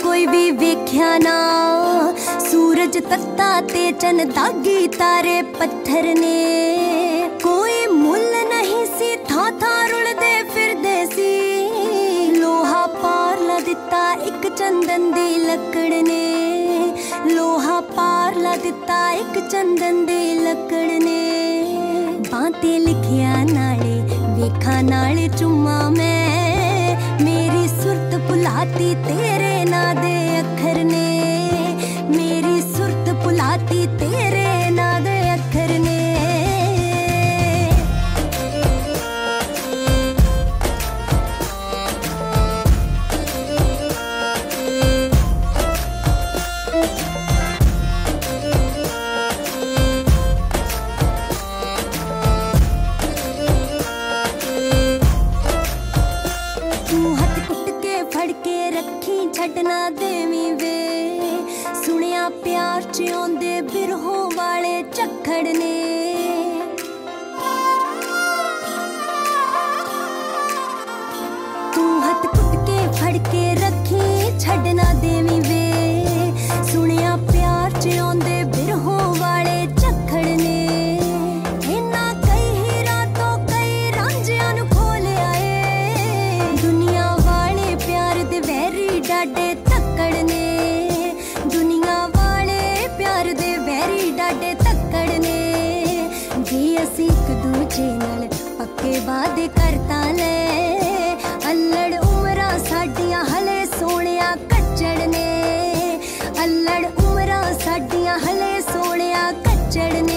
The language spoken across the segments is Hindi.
कोई भी वेख्या ना, सूरज तत्ता ते चन दागी तारे पत्थर ने। कोई मुल नहीं सी था रुलदे फिरदे सी, लोहा पार ला दिता एक चंदन दी लकड़ ने। लोहा पार ला दिता एक चंदन दी लकड़ ने। बातें लिखिया नाले वेखा नाले चुम्मा मैं, मेरी सुरत भुलाती तेरे ना दे अखर ने। मेरी सुरत भुलाती तेरे ना दे अखर ने। छड़ना देवी वे, सुनिया प्यार च आंदे बिरहों वाले झक्खड़ ने। तू हथ कुट के फड़ के रखी छड़ना देवी वे, सुनिया प्यार च आंदे बिरहों वाले झक्खड़ ने। इन्ना कई हीरा तो कई रांझियां नू खोल आए, दुनिया वाले प्यार दे वैरी डाडे तक्कड़ ने। दुनिया वाले प्यार दे वैरी डाडे तक्कड़ ने। जे असी एक दूजे नाल पक्के वादे करता ले, अल्लड़ उमरां साडियां हले सोहणिया कच्चड़ ने। अल्लड़ उमरां साडियां हले सोहणिया कच्चड़ ने।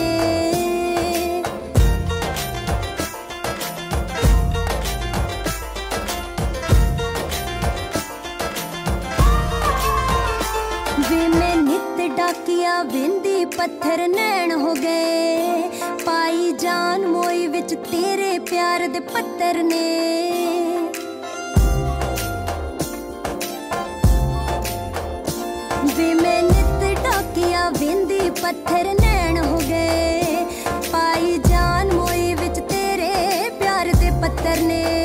वे मैं नित डाकिया वेंदी पत्थर नैन हो गए, पाई जान मोई विच तेरे प्यार दे पत्थर ने। वे मैं नित डाकिया वेंदी पत्थर नैन हो गए, पाई जान मोई विच तेरे प्यार दे पत्थर ने।